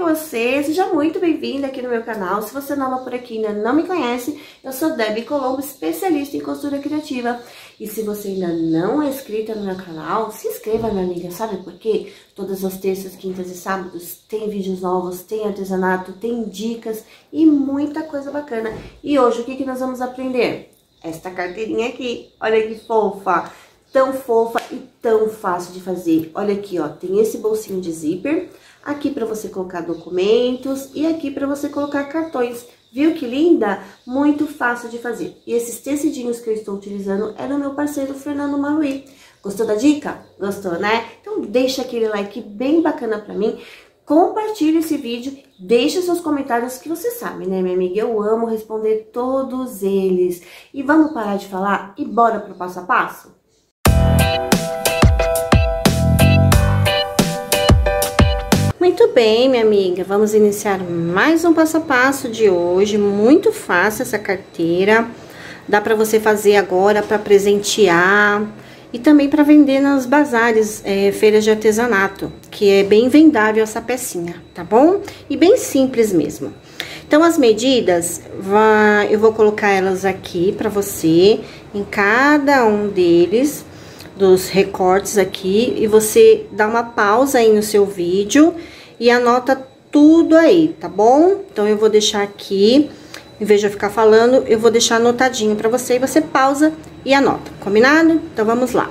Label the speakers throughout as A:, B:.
A: você? Seja muito bem-vinda aqui no meu canal. Se você é nova por aqui e ainda não me conhece, eu sou Debbie Colombo, especialista em costura criativa. E se você ainda não é inscrita no meu canal, se inscreva, minha amiga. Sabe por quê? Todas as terças, quintas e sábados tem vídeos novos, tem artesanato, tem dicas e muita coisa bacana. E hoje o que nós vamos aprender? Esta carteirinha aqui, olha que fofa! Tão fofa e tão fácil de fazer. Olha aqui, ó, tem esse bolsinho de zíper, aqui para você colocar documentos e aqui para você colocar cartões. Viu que linda? Muito fácil de fazer. E esses tecidinhos que eu estou utilizando é do meu parceiro Fernando Marui. Gostou da dica? Gostou, né? Então deixa aquele like bem bacana para mim. Compartilhe esse vídeo, deixe seus comentários que você sabe, né, minha amiga? Eu amo responder todos eles. E vamos parar de falar e bora pro passo a passo? Muito bem, minha amiga, vamos iniciar mais um passo a passo de hoje, muito fácil essa carteira, dá para você fazer agora para presentear e também para vender nos bazares, feiras de artesanato, que é bem vendável essa pecinha, tá bom? E bem simples mesmo. Então, as medidas, eu vou colocar elas aqui para você, em cada um deles, dos recortes aqui, e você dá uma pausa aí no seu vídeo e anota tudo aí, tá bom? Então, eu vou deixar aqui, em vez de eu ficar falando, eu vou deixar anotadinho pra você, e você pausa e anota, combinado? Então, vamos lá.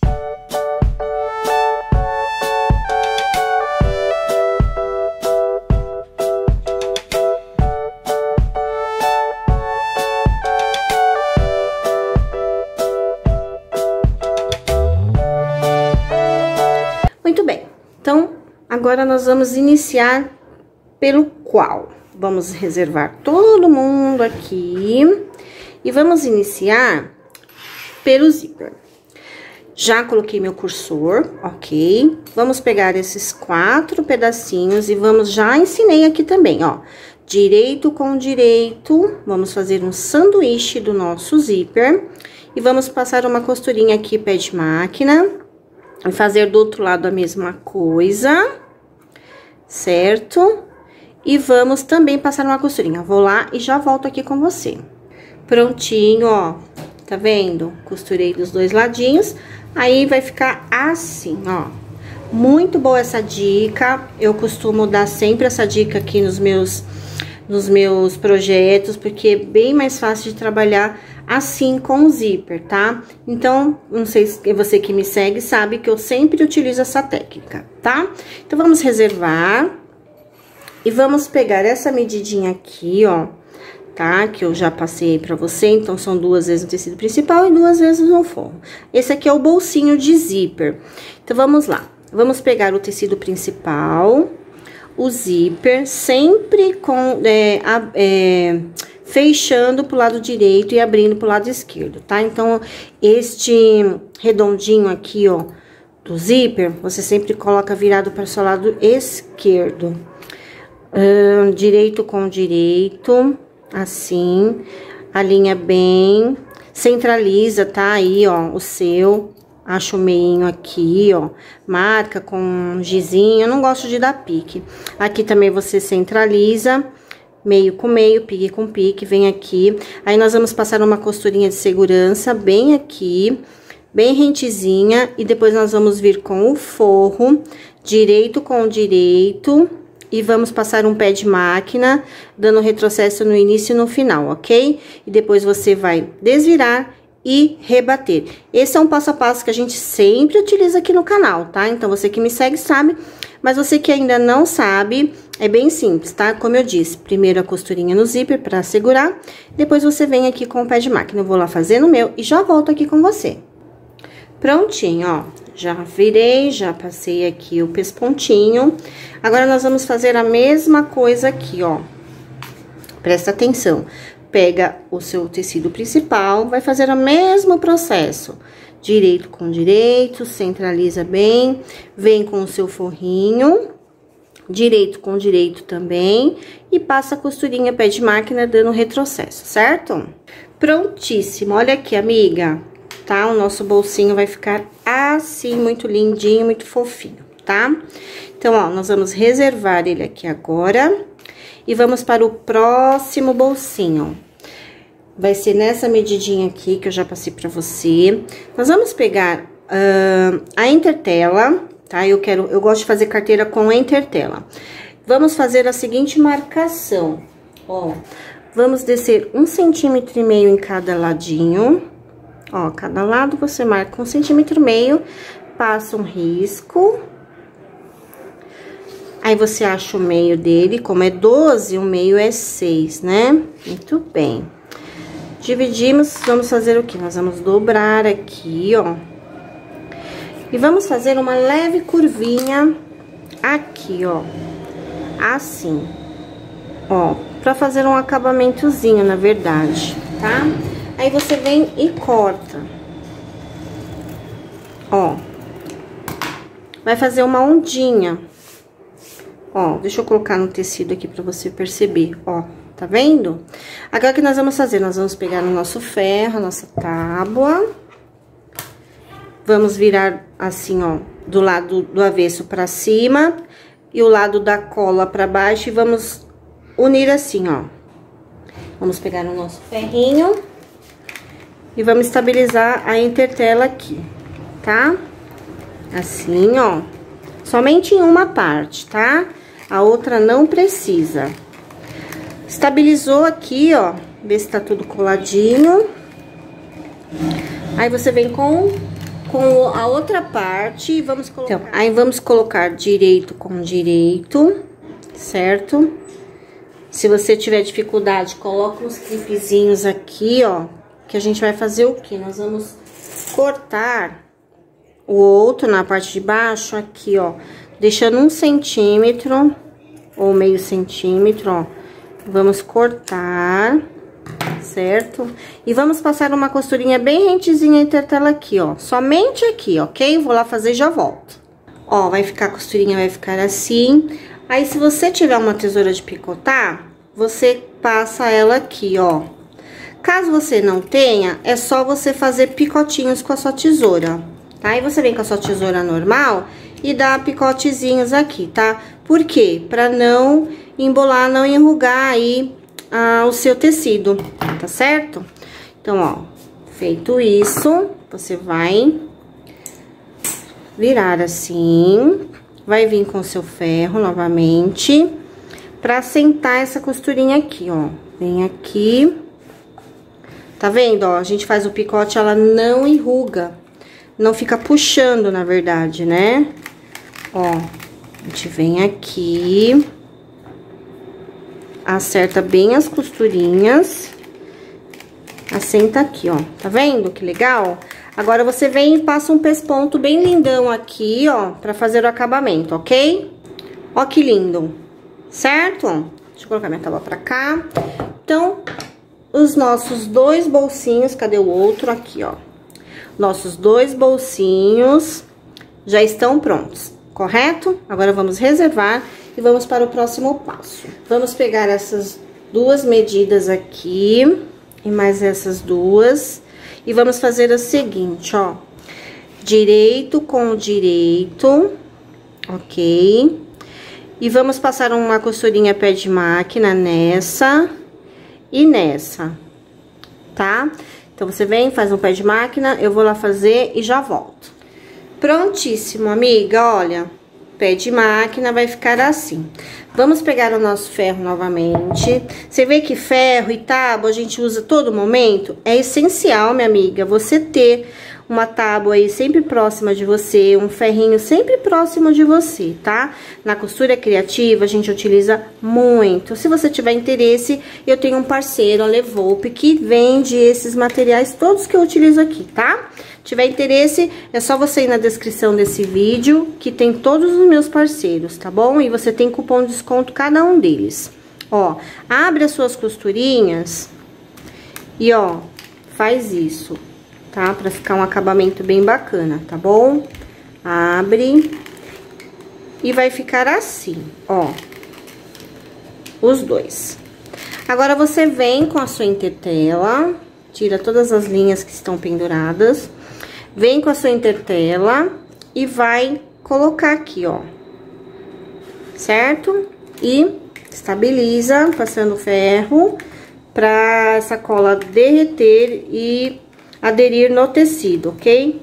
A: Muito bem, então, agora nós vamos iniciar pelo qual? Vamos reservar todo mundo aqui e vamos iniciar pelo zíper. Já coloquei meu cursor, ok? Vamos pegar esses 4 pedacinhos e já ensinei aqui também, ó. Direito com direito, vamos fazer um sanduíche do nosso zíper e vamos passar uma costurinha aqui, pé de máquina. E fazer do outro lado a mesma coisa, certo? E vamos também passar uma costurinha. Vou lá e já volto aqui com você. Prontinho, ó. Tá vendo? Costurei dos dois ladinhos. Aí, vai ficar assim, ó. Muito boa essa dica. Eu costumo dar sempre essa dica aqui nos meus projetos, porque é bem mais fácil de trabalhar assim com o zíper, tá? Então, não sei se você que me segue sabe que eu sempre utilizo essa técnica, tá? Então, vamos reservar e vamos pegar essa medidinha aqui, ó, tá? Que eu já passei pra você, então são 2 vezes o tecido principal e 2 vezes no forro. Esse aqui é o bolsinho de zíper. Então, vamos lá. Vamos pegar o tecido principal, o zíper, sempre com fechando pro lado direito e abrindo pro lado esquerdo, tá? Então, este redondinho aqui, ó, do zíper, você sempre coloca virado para o seu lado esquerdo. Direito com direito, assim, alinha bem, centraliza, tá? Aí, ó, o seu, acha o meinho aqui, ó, marca com um gizinho, eu não gosto de dar pique. Aqui também você centraliza, meio com meio, pique com pique, vem aqui. Aí, nós vamos passar uma costurinha de segurança bem aqui, bem rentezinha. E depois, nós vamos vir com o forro, direito com direito. E vamos passar um pé de máquina, dando retrocesso no início e no final, ok? E depois, você vai desvirar e rebater. Esse é um passo a passo que a gente sempre utiliza aqui no canal, tá? Então, você que me segue sabe, mas você que ainda não sabe, é bem simples, tá? Como eu disse, primeiro a costurinha no zíper pra segurar, depois você vem aqui com o pé de máquina. Eu vou lá fazer no meu e já volto aqui com você. Prontinho, ó, já virei, já passei aqui o pespontinho. Agora, nós vamos fazer a mesma coisa aqui, ó. Presta atenção. Pega o seu tecido principal, vai fazer o mesmo processo. Direito com direito, centraliza bem, vem com o seu forrinho, direito com direito também, e passa a costurinha pé de máquina dando retrocesso, certo? Prontíssimo, olha aqui, amiga, tá? O nosso bolsinho vai ficar assim, muito lindinho, muito fofinho, tá? Então, ó, nós vamos reservar ele aqui agora e vamos para o próximo bolsinho. Vai ser nessa medidinha aqui que eu já passei pra você. Nós vamos pegar a intertela, tá? Eu gosto de fazer carteira com intertela. Vamos fazer a seguinte marcação, ó. Vamos descer 1,5 centímetro em cada ladinho. Ó, cada lado você marca 1,5 centímetro, passa um risco. Aí, você acha o meio dele, como é 12, o meio é 6, né? Muito bem. Dividimos, vamos fazer o quê? Nós vamos dobrar aqui, ó. E vamos fazer uma leve curvinha aqui, ó. Assim. Ó, pra fazer um acabamentozinho, na verdade, tá? Aí, você vem e corta. Ó. Vai fazer uma ondinha. Ó, deixa eu colocar no tecido aqui pra você perceber, ó. Tá vendo? Agora, o que nós vamos fazer? Nós vamos pegar o nosso ferro, a nossa tábua. Vamos virar assim, ó, do lado do avesso pra cima e o lado da cola pra baixo e vamos unir assim, ó. Vamos pegar o nosso ferrinho e vamos estabilizar a intertela aqui, tá? Assim, ó. Somente em uma parte, tá? A outra não precisa. Estabilizou aqui, ó. Vê se tá tudo coladinho. Aí, você vem com a outra parte e vamos colocar... Então, aí, vamos colocar direito com direito, certo? Se você tiver dificuldade, coloca uns clipezinhos aqui, ó. Que a gente vai fazer o quê? Nós vamos cortar o outro na parte de baixo aqui, ó. Deixando 1 centímetro ou meio centímetro, ó. Vamos cortar, certo? E vamos passar uma costurinha bem rentezinha entre a tela aqui, ó. Somente aqui, ok? Vou lá fazer e já volto. Ó, vai ficar a costurinha, vai ficar assim. Aí, se você tiver uma tesoura de picotar, você passa ela aqui, ó. Caso você não tenha, é só você fazer picotinhos com a sua tesoura, tá? Aí, você vem com a sua tesoura normal e dá picotezinhos aqui, tá? Por quê? Pra não embolar, não enrugar aí o seu tecido, tá certo? Então, ó, feito isso, você vai virar assim, vai vir com o seu ferro novamente, pra sentar essa costurinha aqui, ó. Vem aqui, tá vendo, ó? A gente faz o picote, ela não enruga, não fica puxando, na verdade, né? Ó, a gente vem aqui, acerta bem as costurinhas, assenta aqui, ó, tá vendo que legal? Agora, você vem e passa um pesponto bem lindão aqui, ó, pra fazer o acabamento, ok? Ó que lindo, certo? Deixa eu colocar minha tábua pra cá. Então, os nossos 2 bolsinhos, cadê o outro? Aqui, ó. Nossos 2 bolsinhos já estão prontos, correto? Agora, vamos reservar e vamos para o próximo passo. Vamos pegar essas 2 medidas aqui e mais essas 2 e vamos fazer o seguinte, ó. Direito com direito, ok? E vamos passar uma costurinha pé de máquina nessa e nessa, tá? Então, você vem, faz um pé de máquina, eu vou lá fazer e já volto. Prontíssimo, amiga, olha, pé de máquina vai ficar assim. Vamos pegar o nosso ferro novamente. Você vê que ferro e tábua a gente usa todo momento? É essencial, minha amiga, você ter uma tábua aí sempre próxima de você, um ferrinho sempre próximo de você, tá? Na costura criativa, a gente utiliza muito. Se você tiver interesse, eu tenho um parceiro, a Levoupe, que vende esses materiais todos que eu utilizo aqui, tá? Tiver interesse, é só você ir na descrição desse vídeo, que tem todos os meus parceiros, tá bom? E você tem cupom de desconto cada um deles. Ó, abre as suas costurinhas e, ó, faz isso, tá? Pra ficar um acabamento bem bacana, tá bom? Abre e vai ficar assim, ó, os 2. Agora, você vem com a sua intertela, tira todas as linhas que estão penduradas, vem com a sua intertela e vai colocar aqui, ó. Certo? E estabiliza, passando ferro, pra essa cola derreter e aderir no tecido, ok?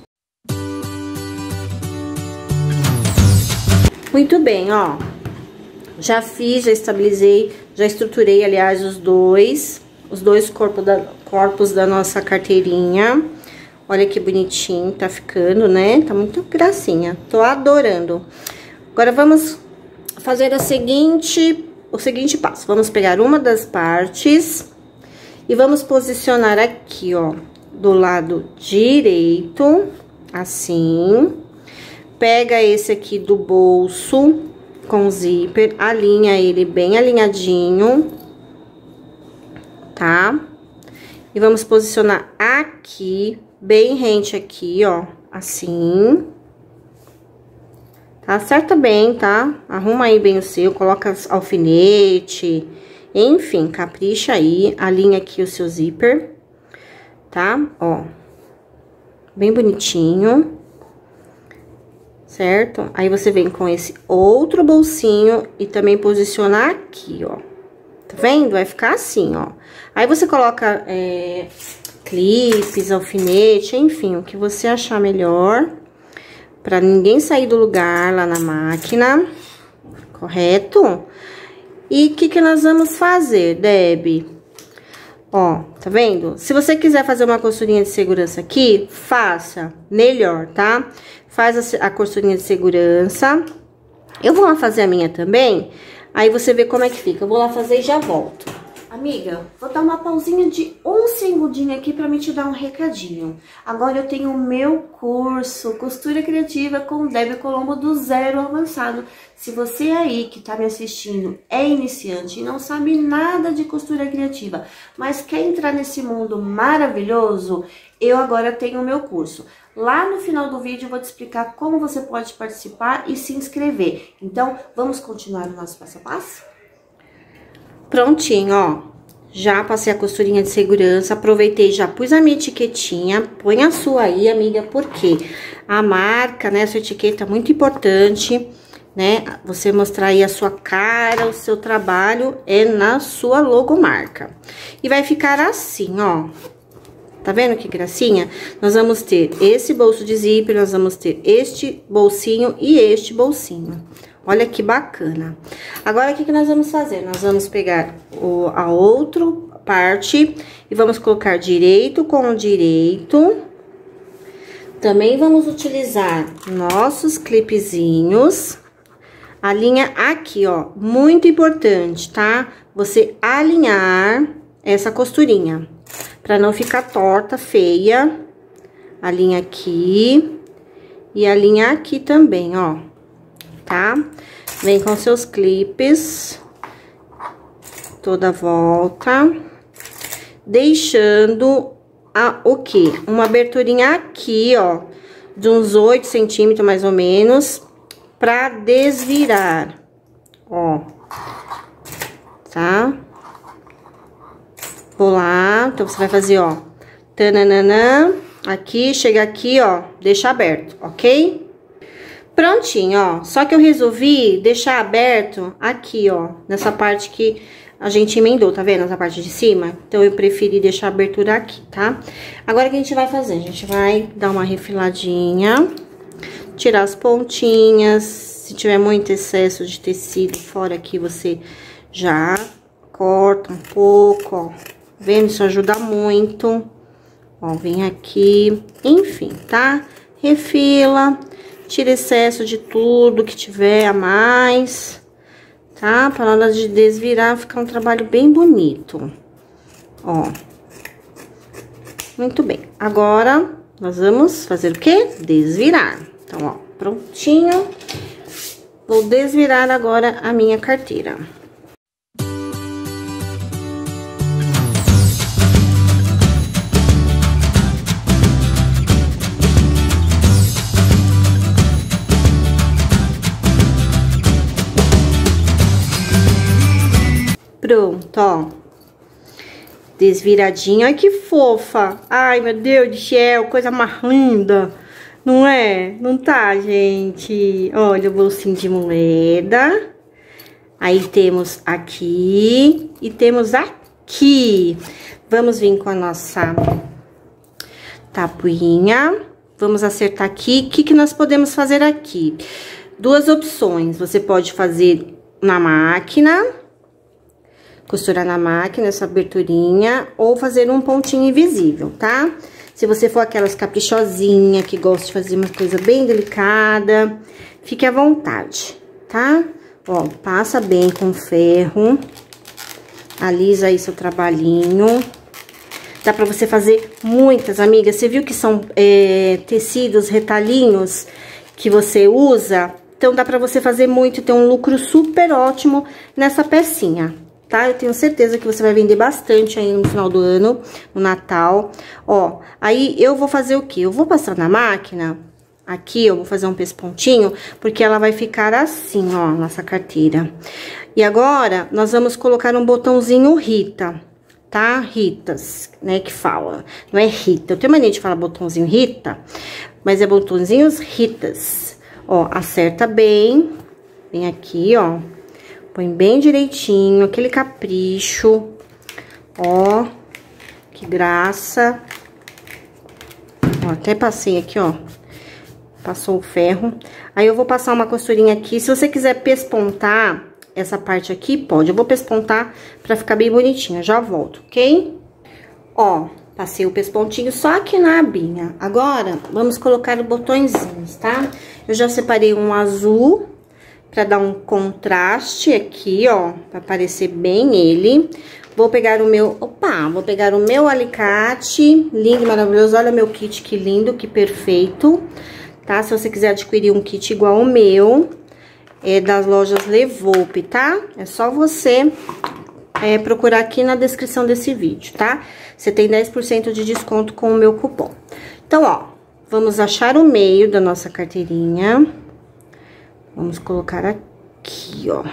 A: Muito bem, ó. Já fiz, já estabilizei, já estruturei, aliás, os dois corpos da nossa carteirinha. Olha que bonitinho tá ficando, né? Tá muito gracinha, tô adorando. Agora, vamos fazer o seguinte passo. Vamos pegar uma das partes e vamos posicionar aqui, ó, do lado direito, assim. Pega esse aqui do bolso com zíper, alinha ele bem alinhadinho, tá? E vamos posicionar aqui, bem rente aqui, ó, assim. Tá? Acerta bem, tá? Arruma aí bem o seu, coloca alfinete, enfim, capricha aí, alinha aqui o seu zíper, tá? Ó, bem bonitinho. Certo? Aí, você vem com esse outro bolsinho e também posiciona aqui, ó. Tá vendo? Vai ficar assim, ó. Aí, você coloca clipes, alfinete, enfim, o que você achar melhor. Pra ninguém sair do lugar lá na máquina. Correto? E o que nós vamos fazer, Deb? Ó, tá vendo? Se você quiser fazer uma costurinha de segurança aqui, faça melhor, tá? Faz a costurinha de segurança. Eu vou lá fazer a minha também, aí você vê como é que fica. Eu vou lá fazer e já volto. Amiga, vou dar uma pausinha de um segundinho aqui pra me te dar um recadinho. Agora eu tenho o meu curso Costura Criativa com Deb Colombo do Zero ao Avançado. Se você aí que tá me assistindo é iniciante e não sabe nada de costura criativa, mas quer entrar nesse mundo maravilhoso, eu agora tenho o meu curso. Lá no final do vídeo eu vou te explicar como você pode participar e se inscrever. Então, vamos continuar o nosso passo a passo? Prontinho, ó. Já passei a costurinha de segurança, aproveitei, já pus a minha etiquetinha. Põe a sua aí, amiga, porque a marca, né, a sua etiqueta é muito importante, né? Você mostrar aí a sua cara, o seu trabalho é na sua logomarca. E vai ficar assim, ó. Tá vendo que gracinha? Nós vamos ter esse bolso de zíper, nós vamos ter este bolsinho e este bolsinho. Olha que bacana. Agora, o que nós vamos fazer? Nós vamos pegar a outra parte e vamos colocar direito com direito. Também vamos utilizar nossos clipezinhos. A linha aqui, ó, muito importante, tá? Você alinhar essa costurinha. Pra não ficar torta, feia. A linha aqui. E a linha aqui também, ó. Tá? Vem com seus clipes. Toda a volta. Deixando o quê? Uma aberturinha aqui, ó. De uns 8 centímetros, mais ou menos. Pra desvirar. Ó. Tá? Vou lá, então você vai fazer, ó, tananana, aqui, chega aqui, ó, deixa aberto, ok? Prontinho, ó, só que eu resolvi deixar aberto aqui, ó, nessa parte que a gente emendou, tá vendo? Essa parte de cima, então eu preferi deixar a abertura aqui, tá? Agora, o que a gente vai fazer? A gente vai dar uma refiladinha, tirar as pontinhas, se tiver muito excesso de tecido fora aqui, você já corta um pouco, ó. Vendo? Isso ajuda muito. Ó, vem aqui. Enfim, tá? Refila. Tira excesso de tudo que tiver a mais. Tá? Pra hora de desvirar, ficar um trabalho bem bonito. Ó. Muito bem. Agora, nós vamos fazer o quê? Desvirar. Então, ó, prontinho. Vou desvirar agora a minha carteira. Pronto, ó. Desviradinho. Ai, que fofa. Ai, meu Deus do céu, coisa mais linda. Não é? Não tá, gente? Olha o bolsinho de moeda. Aí temos aqui e temos aqui. Vamos vir com a nossa tapuinha. Vamos acertar aqui. O que nós podemos fazer aqui? Duas opções. Você pode fazer na máquina, costurar na máquina essa aberturinha, ou fazer um pontinho invisível, tá? Se você for aquelas caprichosinha que gosta de fazer uma coisa bem delicada, fique à vontade, tá? Ó, passa bem com ferro, alisa aí seu trabalhinho. Dá pra você fazer muitas, amigas. Você viu que são tecidos, retalhinhos que você usa? Então, dá pra você fazer muito e ter um lucro super ótimo nessa pecinha, tá? Eu tenho certeza que você vai vender bastante aí no final do ano, no Natal. Ó, aí eu vou fazer o quê? Eu vou passar na máquina, aqui eu vou fazer um pespontinho, porque ela vai ficar assim, ó, nossa carteira. E agora, nós vamos colocar um botãozinho Rita, tá? Ritas, né, que fala. Não é Rita, eu tenho mania de falar botãozinho Rita, mas é botãozinhos Ritas. Ó, acerta bem, vem aqui, ó, põe bem direitinho, aquele capricho, ó, que graça. Ó, até passei aqui, ó, passou o ferro. Aí eu vou passar uma costurinha aqui, se você quiser pespontar essa parte aqui, pode. Eu vou pespontar pra ficar bem bonitinha, já volto, ok? Ó, passei o pespontinho só aqui na abinha. Agora, vamos colocar os botõezinhos, tá? Eu já separei um azul pra dar um contraste aqui, ó, pra aparecer bem ele. Vou pegar o meu, vou pegar o meu alicate, lindo, maravilhoso. Olha meu kit, que lindo, que perfeito, tá? Se você quiser adquirir um kit igual ao meu, é das lojas Levoupe, tá? É só você procurar aqui na descrição desse vídeo, tá? Você tem 10% de desconto com o meu cupom. Então, ó, vamos achar o meio da nossa carteirinha. Vamos colocar aqui, ó.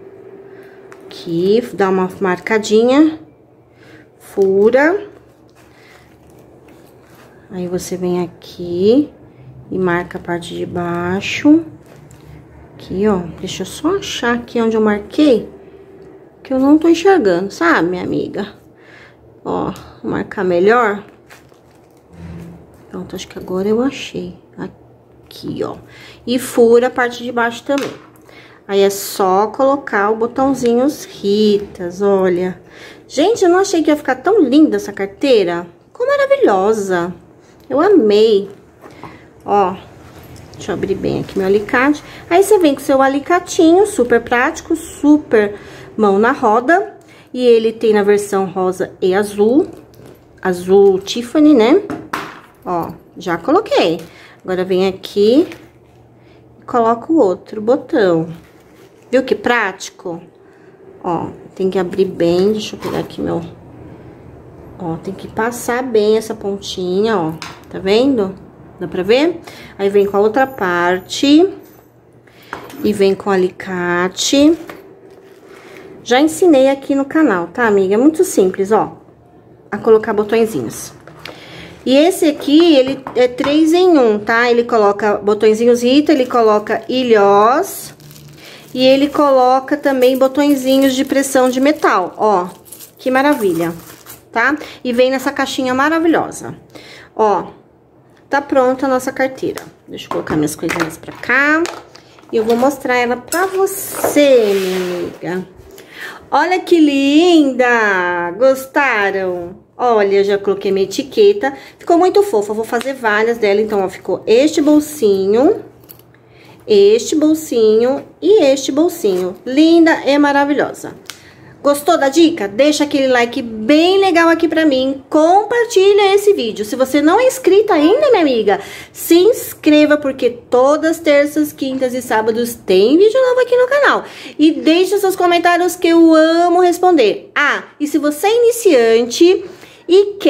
A: Aqui, dá uma marcadinha, fura. Aí, você vem aqui e marca a parte de baixo. Aqui, ó, deixa eu só achar aqui onde eu marquei, que eu não tô enxergando, sabe, minha amiga? Ó, vou marcar melhor. Pronto, acho que agora eu achei. Aqui, ó. E fura a parte de baixo também. Aí, é só colocar o botãozinhos Ritas, olha. Gente, eu não achei que ia ficar tão linda essa carteira. Ficou maravilhosa. Eu amei. Ó, deixa eu abrir bem aqui meu alicate. Aí, você vem com seu alicatinho, super prático, super mão na roda. E ele tem na versão rosa e azul. Azul Tiffany, né? Ó, já coloquei. Agora, vem aqui e coloco o outro botão. Viu que prático? Ó, tem que abrir bem. Deixa eu pegar aqui meu... Ó, tem que passar bem essa pontinha, ó. Tá vendo? Dá pra ver? Aí, vem com a outra parte. E vem com o alicate. Já ensinei aqui no canal, tá, amiga? É muito simples, ó. A colocar botõezinhos. E esse aqui, ele é 3 em 1, tá? Ele coloca botõezinhos Rita, ele coloca ilhós. E ele coloca também botõezinhos de pressão de metal, ó. Que maravilha, tá? E vem nessa caixinha maravilhosa. Ó, tá pronta a nossa carteira. Deixa eu colocar minhas coisinhas pra cá. E eu vou mostrar ela pra você, minha amiga. Olha que linda! Gostaram? Olha, já coloquei minha etiqueta. Ficou muito fofa, eu vou fazer várias dela. Então, ó, ficou este bolsinho e este bolsinho. Linda e maravilhosa. Gostou da dica? Deixa aquele like bem legal aqui pra mim. Compartilha esse vídeo. Se você não é inscrita ainda, minha amiga, se inscreva, porque todas terças, quintas e sábados tem vídeo novo aqui no canal. E deixe seus comentários que eu amo responder. Ah, e se você é iniciante e quer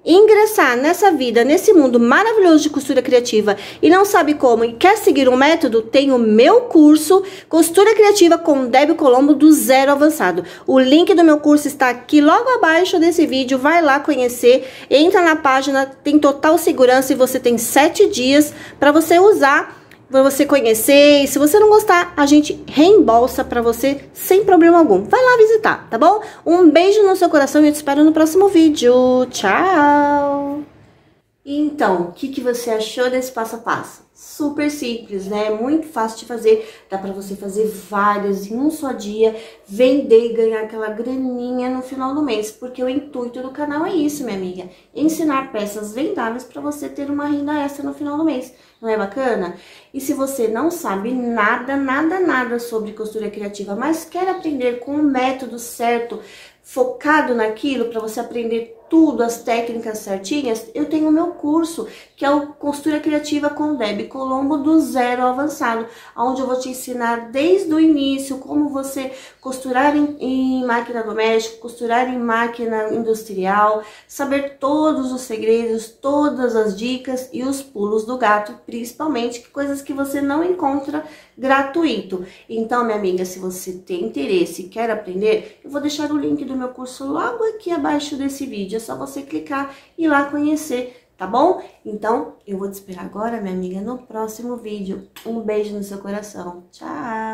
A: ingressar nessa vida, nesse mundo maravilhoso de costura criativa e não sabe como e quer seguir um método, tem o meu curso Costura Criativa com Debbie Colombo do zero avançado. O link do meu curso está aqui logo abaixo desse vídeo, vai lá conhecer, entra na página, tem total segurança e você tem 7 dias para você usar, para você conhecer, e se você não gostar, a gente reembolsa pra você sem problema algum. Vai lá visitar, tá bom? Um beijo no seu coração e eu te espero no próximo vídeo. Tchau! Então, o que você achou desse passo a passo? Super simples, né? Muito fácil de fazer. Dá pra você fazer várias em um só dia, vender e ganhar aquela graninha no final do mês. Porque o intuito do canal é isso, minha amiga. Ensinar peças vendáveis pra você ter uma renda extra no final do mês. Não é bacana? E se você não sabe nada sobre costura criativa, mas quer aprender com o método certo, focado naquilo, para você aprender tudo, as técnicas certinhas, eu tenho o meu curso, que é o Costura Criativa com Debbie Colombo do zero ao avançado, onde eu vou te ensinar desde o início como você costurar em máquina doméstica, costurar em máquina industrial, saber todos os segredos, todas as dicas e os pulos do gato, principalmente, coisas que você não encontra gratuito. Então, minha amiga, se você tem interesse e quer aprender, eu vou deixar o link do meu curso logo aqui abaixo desse vídeo. É só você clicar e ir lá conhecer, tá bom? Então, eu vou te esperar agora, minha amiga, no próximo vídeo. Um beijo no seu coração. Tchau!